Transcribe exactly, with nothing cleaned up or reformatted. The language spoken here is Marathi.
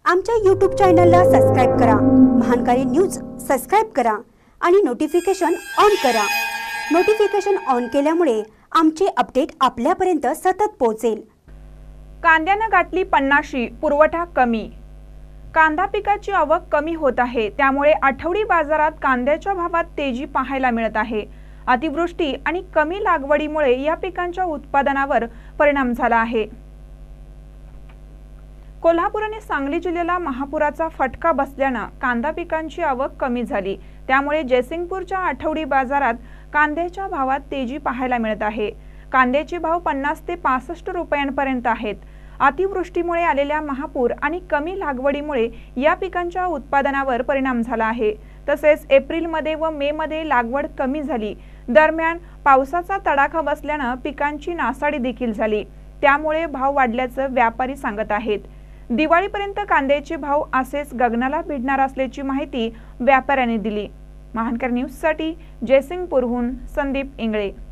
आमच्या यूट्यूब चॅनलला सबस्क्राइब करा, महानकारी न्यूज सबस्क्राइब करा आणि नोटिफिकेशन ऑन करा। नोटिफिकेशन ऑन केल्यामुळे आमचे अपडेट आपल्यापर्यंत सतत पोहोचेल। कांद्याने गाठली पन्नाशी, पुरवठा कमी। कांदा पिकाची आवक कमी होत आहे, त्यामुळे आठवडी बाजारात कांद्याच्या भावात तेजी पाहायला मिळत आहे। अतिवृष्टी आणि कमी लागवडीमुळे या पिकांच्या उत्पादनावर परिणाम झाला आहे। कोल्हापूर आणि सांगली जिल्ह्याला महापुराचा फटका बसल्याने कांदा पिकांची आवक कमी झाली, त्यामुळे जयसिंगपूरच्या आठवडी बाजारात कांद्याच्या भावात तेजी पाहायला मिळत आहे। कांद्याचे भाव पन्नास ते पासष्ट रुपयांपर्यंत आहेत। अतिवृष्टीमुळे आलेल्या महापूर आणि कमी लागवडीमुळे या पिकांच्या उत्पादनावर परिणाम झाला आहे। तसेच एप्रिल मध्ये व मे मध्ये लागवड कमी झाली। दरम्यान पावसाचा तडाखा बसल्याने पिकांची नासाडी देखील झाली, त्यामुळे भाव वाढल्याचे व्यापारी सांगत आहेत। दिवाळीपर्यंत कांद्याचे भाव असेच गगनाला भिडणार असल्याची माहिती व्यापाऱ्यांनी दिली। महानकर न्यूज साठी जयसिंगपूरहून संदीप इंगळे।